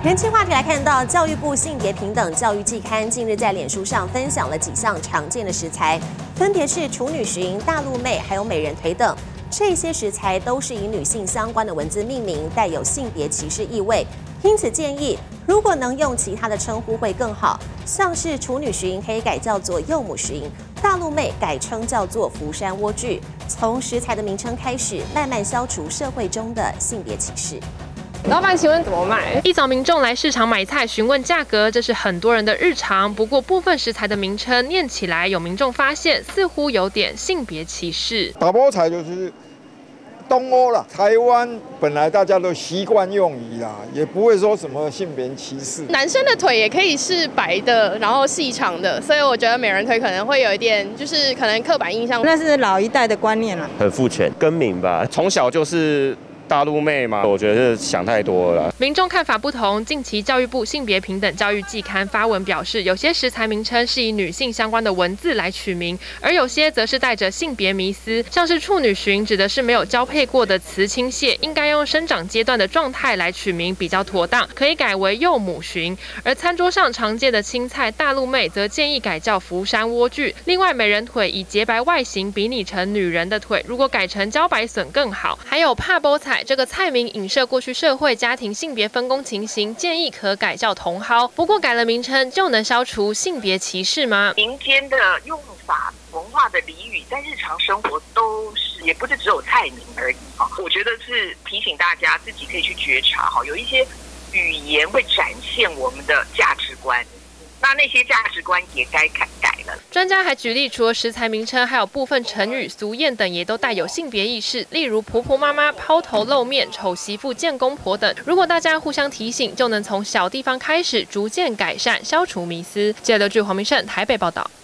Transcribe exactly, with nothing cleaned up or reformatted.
人气话题来看到，教育部性别平等教育季刊近日在脸书上分享了几项常见的食材，分别是处女裙、大陆妹还有美人腿等。这些食材都是以女性相关的文字命名，带有性别歧视意味。因此建议，如果能用其他的称呼会更好，像是处女裙可以改叫做幼母裙，大陆妹改称叫做福山莴苣。从食材的名称开始，慢慢消除社会中的性别歧视。 老板，请问怎么卖？ 一早民众来市场买菜，询问价格，这是很多人的日常。不过部分食材的名称念起来，有民众发现似乎有点性别歧视。 打包菜就是东欧啦，台湾本来大家都习惯用语啦，也不会说什么性别歧视。 男生的腿也可以是白的，然后细长的，所以我觉得美人腿可能会有一点，就是可能刻板印象。 那是老一代的观念了， 很父权更名吧，从小就是。 大陆妹嘛，我觉得是想太多了。 民众看法不同。近期教育部性别平等教育季刊发文表示，有些食材名称是以女性相关的文字来取名，而有些则是带着性别迷思，像是处女裙指的是没有交配过的雌青蟹，应该用生长阶段的状态来取名比较妥当，可以改为幼母裙。而餐桌上常见的青菜大陆妹则建议改叫福山莴苣。另外，美人腿以洁白外形比拟成女人的腿，如果改成茭白笋更好。还有帕波菜。 这个菜名影射过去社会家庭性别分工情形，建议可改叫茼蒿。不过改了名称就能消除性别歧视吗？ 民间的用法、文化的俚语，在日常生活都是，也不是只有菜名而已哈。我觉得是提醒大家自己可以去觉察哈，有一些语言会展现我们的价值观。 那那些价值观也该改改了。 专家还举例，除了食材名称，还有部分成语、俗谚等也都带有性别意识，例如婆婆妈妈、抛头露面、丑媳妇、见公婆等。如果大家互相提醒，就能从小地方开始，逐渐改善，消除迷思。记者刘志、黄明胜台北报道。